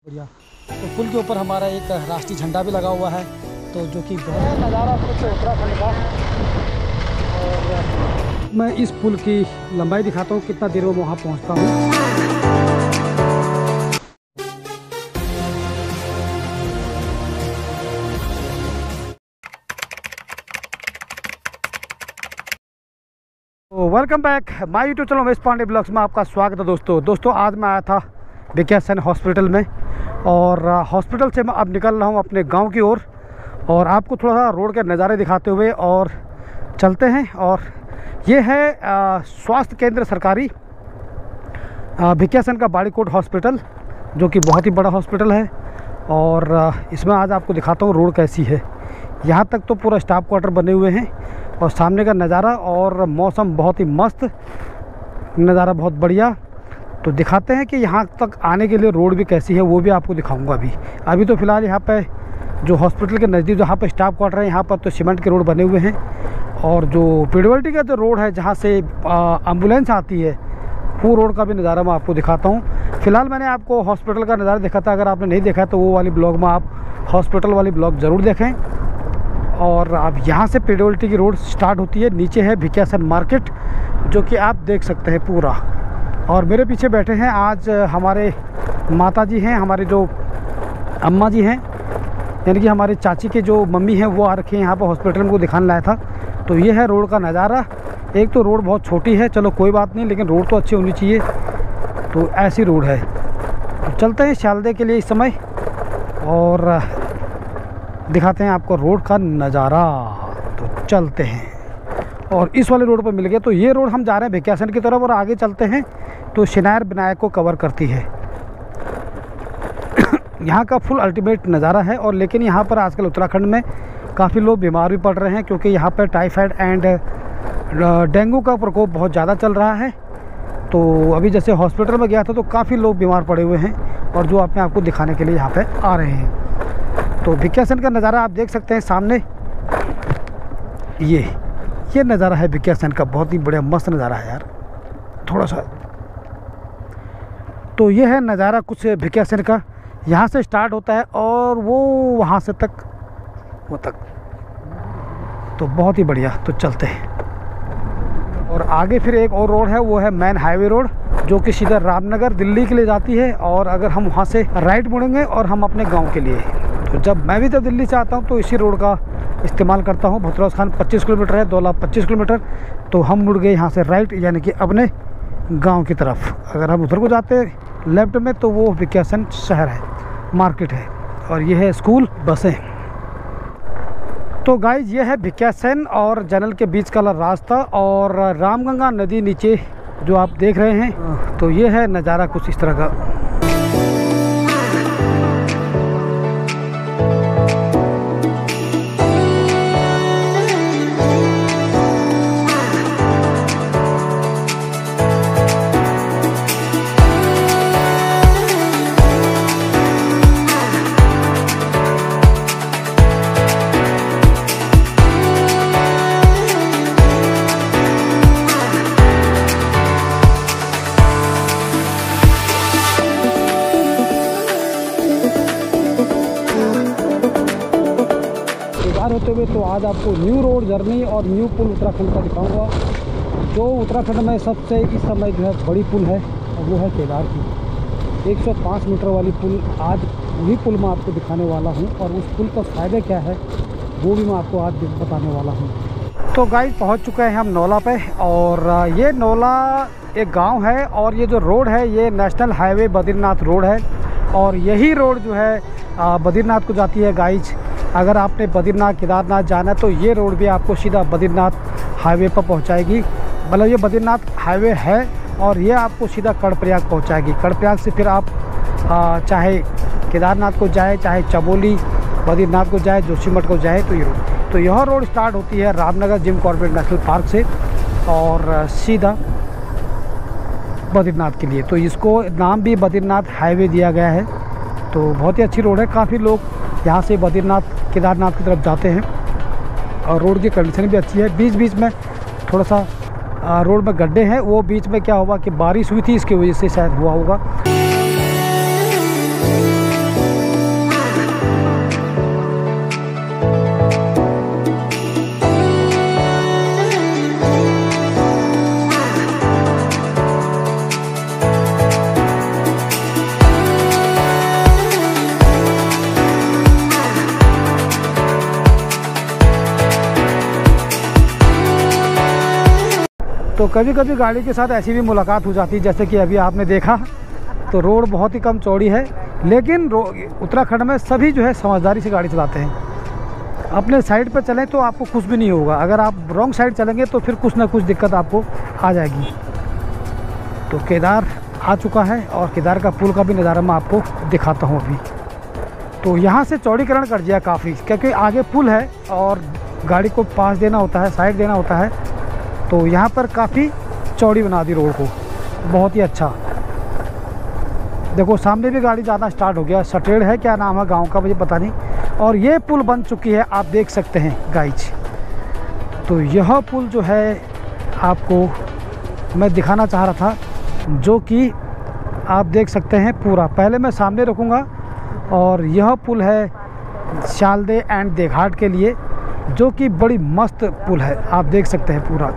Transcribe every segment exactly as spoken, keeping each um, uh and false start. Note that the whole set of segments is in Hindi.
बढ़िया। तो पुल के ऊपर हमारा एक राष्ट्रीय झंडा भी लगा हुआ है, तो जो कि बहुत नज़ारा कुछ उत्तराखंड का। और मैं इस पुल की लंबाई दिखाता हूँ, कितना देर में वहाँ पहुँचता हूँ। Welcome back my YouTube channel Umesh Pandey blogs में आपका स्वागत है। दोस्तों दोस्तों आज मैं आया था भिकियासैन हॉस्पिटल में, और हॉस्पिटल से मैं अब निकल रहा हूँ अपने गांव की ओर, और, और आपको थोड़ा सा रोड के नज़ारे दिखाते हुए और चलते हैं। और ये है स्वास्थ्य केंद्र सरकारी भिकियासैन का बाड़ीकोट हॉस्पिटल, जो कि बहुत ही बड़ा हॉस्पिटल है। और आ, इसमें आज आपको दिखाता हूँ रोड कैसी है। यहाँ तक तो पूरा स्टाफ क्वार्टर बने हुए हैं, और सामने का नज़ारा और मौसम बहुत ही मस्त नज़ारा, बहुत बढ़िया। तो दिखाते हैं कि यहाँ तक आने के लिए रोड भी कैसी है, वो भी आपको दिखाऊंगा। अभी अभी तो फ़िलहाल यहाँ पे जो हॉस्पिटल के नज़दीक जहाँ पे स्टाफ क्वार्टर है, यहाँ पर तो सीमेंट के रोड बने हुए हैं। और जो पीडब्ल्यूडी का जो रोड है, जहाँ से एम्बुलेंस आती है, वो रोड का भी नज़ारा मैं आपको दिखाता हूँ। फ़िलहाल मैंने आपको हॉस्पिटल का नज़ारा देखा था, अगर आपने नहीं देखा तो वो वाली ब्लॉग में आप हॉस्पिटल वाली ब्लॉग ज़रूर देखें। और अब यहाँ से पीडब्ल्यूडी की रोड स्टार्ट होती है, नीचे है भिकियासैन मार्केट, जो कि आप देख सकते हैं पूरा। और मेरे पीछे बैठे हैं आज हमारे माता जी हैं, हमारे जो अम्मा जी हैं, यानी कि हमारे चाची के जो मम्मी हैं, वो आ रखे हैं यहाँ पर हॉस्पिटल में, को दिखाने लाया था। तो ये है रोड का नज़ारा। एक तो रोड बहुत छोटी है, चलो कोई बात नहीं, लेकिन रोड तो अच्छी होनी चाहिए। तो ऐसी रोड है। तो चलते हैं शालदे के लिए इस समय, और दिखाते हैं आपको रोड का नज़ारा। तो चलते हैं, और इस वाले रोड पर मिल गए। तो ये रोड हम जा रहे हैं भिकियासैन की तरफ, और आगे चलते हैं तो शिनायर विनायक को कवर करती है। यहाँ का फुल अल्टीमेट नज़ारा है। और लेकिन यहाँ पर आजकल उत्तराखंड में काफ़ी लोग बीमार भी पड़ रहे हैं, क्योंकि यहाँ पर टाइफाइड एंड डेंगू का प्रकोप बहुत ज़्यादा चल रहा है। तो अभी जैसे हॉस्पिटल में गया था तो काफ़ी लोग बीमार पड़े हुए हैं, और जो अपने आपको दिखाने के लिए यहाँ पर आ रहे हैं। तो भिकियासैन का नज़ारा आप देख सकते हैं सामने, ये ये नज़ारा है भिकियासैन का, बहुत ही बढ़िया मस्त नज़ारा है यार। थोड़ा सा तो ये है नज़ारा कुछ भिकियासैन का। यहाँ से स्टार्ट होता है और वो वहाँ से तक, वो तक। तो बहुत ही बढ़िया। तो चलते हैं, और आगे फिर एक और रोड है, वो है मेन हाईवे रोड, जो कि सीधा रामनगर दिल्ली के लिए जाती है। और अगर हम वहाँ से राइट मुड़ेंगे और हम अपने गाँव के लिए, तो जब मैं भी जब दिल्ली से आता हूँ तो इसी रोड का इस्तेमाल करता हूँ। भथरौस खान पच्चीस किलोमीटर है, दौला पच्चीस किलोमीटर। तो हम मुड़ गए यहाँ से राइट, यानी कि अपने गांव की तरफ। अगर हम उधर को जाते लेफ्ट में तो वो भिकियासैन शहर है, मार्केट है, और ये है स्कूल, बसें। तो गाइज ये है भिकियासैन और जनरल के बीच का रास्ता, और रामगंगा नदी नीचे जो आप देख रहे हैं। तो ये है नज़ारा कुछ इस तरह का। होते हुए तो आज आपको न्यू रोड जर्नी और न्यू पुल उत्तराखंड का दिखाऊंगा, जो उत्तराखंड में सबसे इस समय जो है बड़ी पुल है, और वो है केदार की एक सौ पाँच मीटर वाली पुल। आज वही पुल मैं आपको दिखाने वाला हूं, और उस पुल का फ़ायदा क्या है वो भी मैं आपको आज बताने वाला हूं। तो गाइस पहुंच चुके हैं हम नौला पे, और ये नौला एक गाँव है, और ये जो रोड है ये नेशनल हाईवे बद्रीनाथ रोड है। और यही रोड जो है बद्रीनाथ को जाती है गाइज। अगर आपने बद्रीनाथ केदारनाथ जाना है तो ये रोड भी आपको सीधा बद्रीनाथ हाईवे पर पहुंचाएगी। मतलब ये बद्रीनाथ हाईवे है, और ये आपको सीधा कर्णप्रयाग पहुंचाएगी। कर्णप्रयाग से फिर आप आ, चाहे केदारनाथ को जाए, चाहे चमोली बद्रीनाथ को जाए, जोशीमठ को जाए, तो ये रोड तो यह रोड स्टार्ट होती है Ramnagar Jim Corbett National Park से, और सीधा बद्रीनाथ के लिए। तो इसको नाम भी बद्रीनाथ हाईवे दिया गया है। तो बहुत ही अच्छी रोड है। काफ़ी लोग यहाँ से बद्रीनाथ केदारनाथ की तरफ जाते हैं, और रोड की कंडीशन भी अच्छी है। बीच बीच में थोड़ा सा रोड में गड्ढे हैं, वो बीच में क्या हुआ कि बारिश हुई थी, इसकी वजह से शायद हुआ होगा। तो कभी कभी गाड़ी के साथ ऐसी भी मुलाकात हो जाती है, जैसे कि अभी आपने देखा। तो रोड बहुत ही कम चौड़ी है, लेकिन उत्तराखंड में सभी जो है समझदारी से गाड़ी चलाते हैं। अपने साइड पर चलें तो आपको कुछ भी नहीं होगा, अगर आप रॉन्ग साइड चलेंगे तो फिर कुछ ना कुछ दिक्कत आपको आ जाएगी। तो केदार आ चुका है और केदार का पुल का भी नज़ारा मैं आपको दिखाता हूँ अभी। तो यहाँ से चौड़ीकरण कर दिया काफ़ी, क्योंकि आगे पुल है और गाड़ी को पास देना होता है, साइड देना होता है। तो यहाँ पर काफ़ी चौड़ी बना दी रोड को, बहुत ही अच्छा। देखो सामने भी गाड़ी जाना स्टार्ट हो गया। सटेड़ है क्या नाम है गांव का, मुझे पता नहीं। और ये पुल बन चुकी है, आप देख सकते हैं गाइज। तो यह पुल जो है आपको मैं दिखाना चाह रहा था, जो कि आप देख सकते हैं पूरा। पहले मैं सामने रखूँगा। और यह पुल है शालदे एंड देघाट के लिए, जो कि बड़ी मस्त पुल है, आप देख सकते हैं पूरा।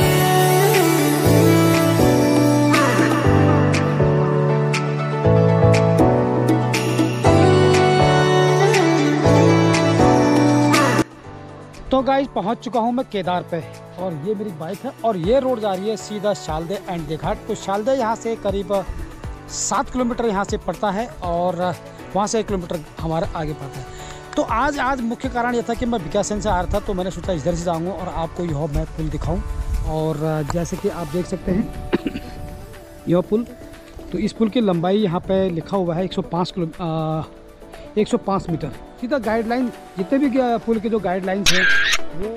तो गाइस पहुंच चुका हूं मैं केदार पे, और ये मेरी बाइक है और ये रोड जा रही है सीधा शालदे एंड देघाट। तो शालदे यहाँ से करीब सात किलोमीटर यहाँ से पड़ता है और वहाँ से एक किलोमीटर हमारे आगे पड़ता है। तो आज आज मुख्य कारण यह था कि मैं विकासन से आ रहा था, तो मैंने सोचा इधर से जाऊँगा और आपको यह मैं पुल दिखाऊँ। और जैसे कि आप देख सकते हैं यह पुल, तो इस पुल की लंबाई यहाँ पे लिखा हुआ है एक सौ पाँच किलो एक सौ पाँच मीटर। सीधा गाइडलाइन, जितने भी पुल के जो गाइडलाइंस हैं वो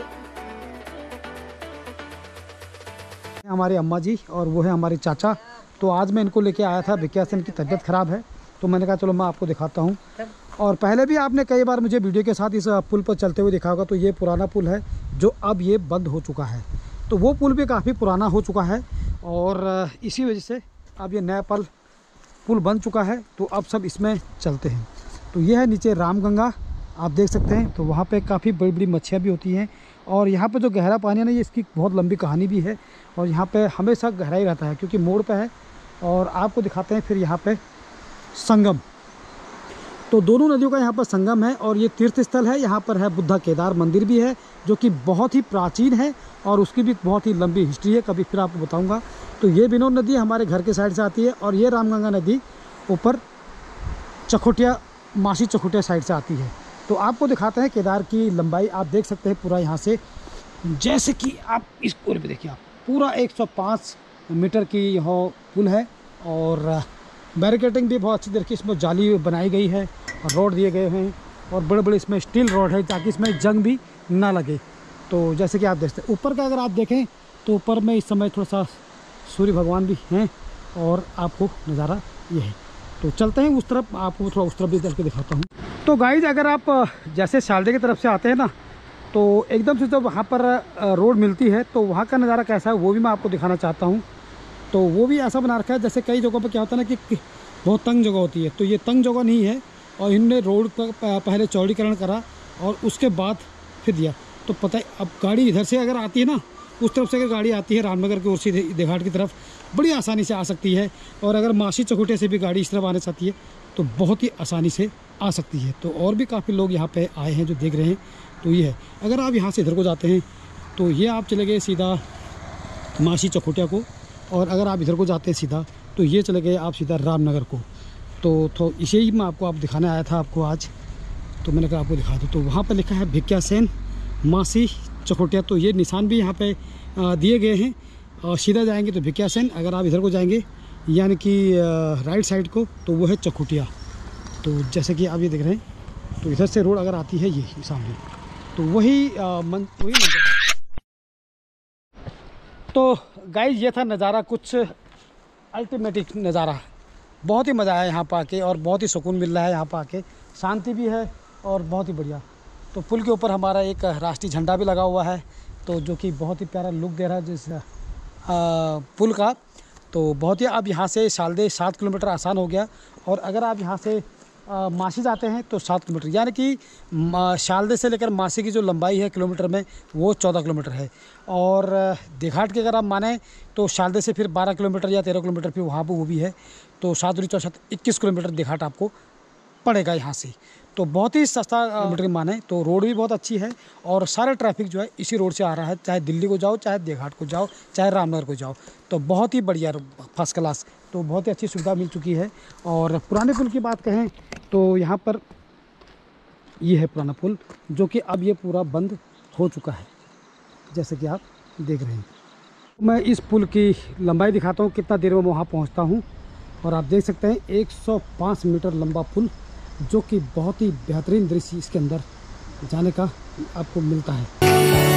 हमारे अम्मा जी और वो है हमारे चाचा। तो आज मैं इनको लेके आया था, विकासन की तबीयत ख़राब है, तो मैंने कहा चलो मैं आपको दिखाता हूँ। और पहले भी आपने कई बार मुझे वीडियो के साथ इस पुल पर चलते हुए देखा होगा। तो ये पुराना पुल है जो अब ये बंद हो चुका है। तो वो पुल भी काफ़ी पुराना हो चुका है और इसी वजह से अब ये नया पुल पुल बन चुका है। तो अब सब इसमें चलते हैं। तो ये है नीचे रामगंगा, आप देख सकते हैं। तो वहाँ पे काफ़ी बड़ी बड़ी मच्छियाँ भी होती हैं। और यहाँ पे जो गहरा पानी है ना, ये इसकी बहुत लंबी कहानी भी है। और यहाँ पे हमेशा गहरा ही रहता है, क्योंकि मोड़ पे है। और आपको दिखाते हैं फिर यहाँ पे संगम। तो दोनों नदियों का यहाँ पर संगम है और ये तीर्थ स्थल है। यहाँ पर है बुद्धा केदार मंदिर भी है, जो कि बहुत ही प्राचीन है और उसकी भी बहुत ही लंबी हिस्ट्री है, कभी फिर आपको बताऊँगा। तो ये विनोद नदी हमारे घर के साइड से आती है और ये रामगंगा नदी ऊपर चखोटिया, मासी चखोटिया साइड से आती है। तो आपको दिखाते हैं केदार की लंबाई, आप देख सकते हैं पूरा यहाँ से। जैसे कि आप इस पुल पे देखिए, आप पूरा एक सौ पाँच मीटर की यह पुल है और बैरिकेटिंग भी बहुत अच्छी तरीके इसमें जाली बनाई गई है और रोड दिए गए हैं और बड़े बड़े इसमें स्टील रोड है, ताकि इसमें जंग भी ना लगे। तो जैसे कि आप देखते हैं ऊपर का अगर आप देखें तो ऊपर में इस समय थोड़ा सा सूर्य भगवान भी हैं और आपको नज़ारा ये है। तो चलते हैं उस तरफ, आपको थोड़ा उस तरफ भी करके दिखाता हूँ। तो गाइज अगर आप जैसे शालदे की तरफ से आते हैं ना, तो एकदम से जब वहाँ पर रोड मिलती है तो वहाँ का नज़ारा कैसा है वो भी मैं आपको दिखाना चाहता हूँ। तो वो भी ऐसा बना रखा है, जैसे कई जगहों पर क्या होता है ना कि बहुत तंग जगह होती है, तो ये तंग जगह नहीं है। और इन्होंने रोड का पहले चौड़ीकरण करा और उसके बाद फिर दिया। तो पता है अब गाड़ी इधर से अगर आती है ना, उस तरफ से अगर गाड़ी आती है रामनगर की ओर से देघाट की तरफ, बड़ी आसानी से आ सकती है। और अगर मासी चकोटे से भी गाड़ी इस तरफ आने चाहती है तो बहुत ही आसानी से आ सकती है। तो और भी काफ़ी लोग यहाँ पे आए हैं जो देख रहे हैं। तो ये है, अगर आप यहाँ से इधर को जाते हैं तो ये आप चले गए सीधा मासी चकोटिया को, और अगर आप इधर को जाते हैं सीधा तो ये चले गए आप सीधा रामनगर को। तो, तो इसे ही मैं आपको आप दिखाने आया था आपको आज, तो मैंने कहा आपको दिखा दूँ। तो वहाँ पर लिखा है भिक्यासेन मासी चकोटिया, तो ये निशान भी यहाँ पे दिए गए हैं। और सीधा जाएंगे तो भिक्यासेन, अगर आप इधर को जाएंगे यानी कि राइट साइड को तो वो है चकोटिया। तो जैसे कि आप ये देख रहे हैं, तो इधर से रोड अगर आती है ये सामने, तो वही मन वही मंदिर। तो गाइस ये था नज़ारा, कुछ अल्टीमेटिक नज़ारा, बहुत ही मज़ा आया यहाँ पर आके और बहुत ही सुकून मिल रहा है यहाँ पर आके, शांति भी है और बहुत ही बढ़िया। तो पुल के ऊपर हमारा एक राष्ट्रीय झंडा भी लगा हुआ है, तो जो कि बहुत ही प्यारा लुक दे रहा है जिस पुल का। तो बहुत ही, अब यहाँ से शालदे सात किलोमीटर आसान हो गया। और अगर आप यहाँ से आ, मासी जाते हैं तो सात किलोमीटर, यानी कि शालदे से लेकर मासी की जो लंबाई है किलोमीटर में वो चौदह किलोमीटर है। और देघाट की अगर आप माने तो शालदे से फिर बारह किलोमीटर या तेरह किलोमीटर फिर वहाँ पर वो भी है। तो सात दूरी चौसठ इक्कीस किलोमीटर देघाट आपको पड़ेगा यहाँ से। तो बहुत ही सस्ता किलोमीटर माने तो रोड भी बहुत अच्छी है और सारे ट्रैफिक जो है इसी रोड से आ रहा है, चाहे दिल्ली को जाओ, चाहे देवघाट को जाओ, चाहे रामनगर को जाओ। तो बहुत ही बढ़िया फर्स्ट क्लास, तो बहुत ही अच्छी सुविधा मिल चुकी है। और पुराने पुल की बात कहें तो यहाँ पर ये है पुराना पुल, जो कि अब ये पूरा बंद हो चुका है, जैसे कि आप देख रहे हैं। मैं इस पुल की लंबाई दिखाता हूँ, कितना देर में वहाँ पहुँचता हूँ। और आप देख सकते हैं एक सौ पाँच मीटर लंबा पुल, जो कि बहुत ही बेहतरीन दृश्य इसके अंदर जाने का आपको मिलता है।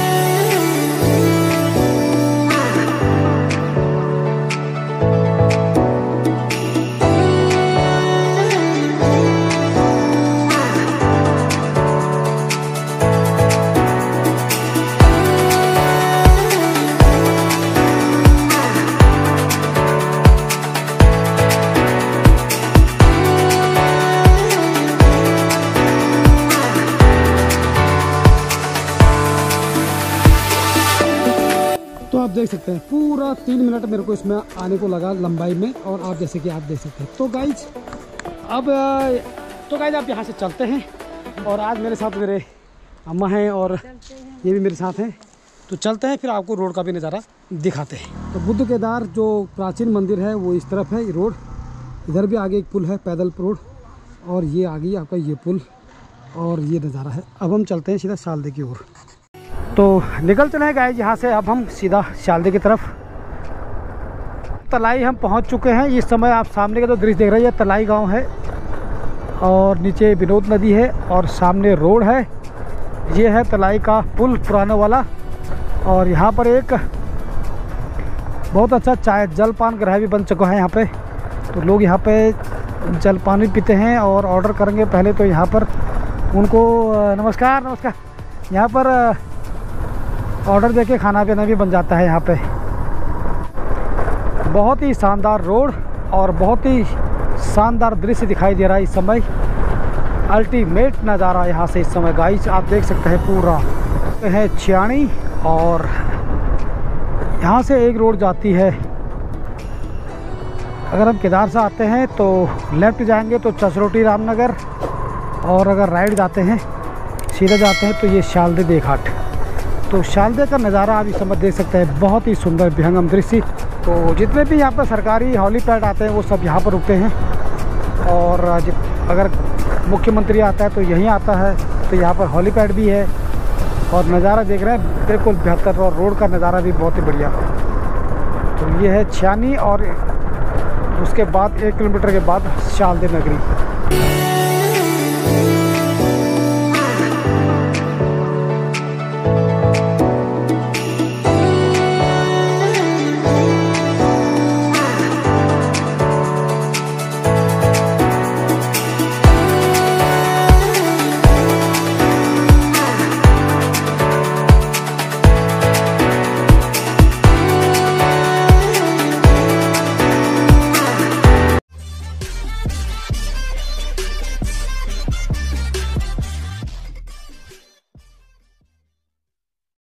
तो आप देख सकते हैं पूरा तीन मिनट मेरे को इसमें आने को लगा लंबाई में। और आप जैसे कि आप देख सकते हैं, तो गाइज अब तो गाइज आप यहाँ से चलते हैं। और आज मेरे साथ मेरे अम्मा हैं और ये भी मेरे साथ हैं, तो चलते हैं, फिर आपको रोड का भी नज़ारा दिखाते हैं। तो बुद्ध केदार जो प्राचीन मंदिर है वो इस तरफ है, ये रोड। इधर भी आगे एक पुल है, पैदल रोड, और ये आगे आपका ये पुल और ये नज़ारा है। अब हम चलते हैं सीधा शालदे की ओर। तो निकल चले हैं गाइस यहाँ से, अब हम सीधा शालदे की तरफ। तलाई हम पहुँच चुके हैं। इस समय आप सामने का जो दृश्य देख रहे हैं, तलाई गांव है और नीचे विनोद नदी है और सामने रोड है। ये है तलाई का पुल पुराना वाला। और यहाँ पर एक बहुत अच्छा चाय जलपान ग्रह भी बन चुका है यहाँ पे। तो लोग यहाँ पे जलपान भी पीते हैं और ऑर्डर करेंगे पहले तो यहाँ पर उनको नमस्कार नमस्कार यहाँ पर ऑर्डर देके खाना पीना भी बन जाता है यहाँ पे। बहुत ही शानदार रोड और बहुत ही शानदार दृश्य दिखाई दे रहा है इस समय। अल्टीमेट नज़ारा यहाँ से इस समय गाइस आप देख सकते हैं। पूरा है छियानी और यहाँ से एक रोड जाती है। अगर हम केदार से आते हैं तो लेफ़्ट जाएंगे तो चसरोटी रामनगर, और अगर राइट जाते हैं सीधे जाते हैं तो ये शालदे देवघाट। तो शालदे का नज़ारा आप इस समय देख सकते हैं, बहुत ही सुंदर विहंगम दृश्य। तो जितने भी यहाँ पर सरकारी हेलीपैड आते हैं वो सब यहाँ पर रुकते हैं। और अगर मुख्यमंत्री आता है तो यहीं आता है, तो यहाँ पर हेलीपैड भी है। और नज़ारा देख रहे हैं बिल्कुल बेहतर, और रोड का नज़ारा भी बहुत ही बढ़िया। तो ये है छियानी और उसके बाद एक किलोमीटर के बाद शालदे नगरी।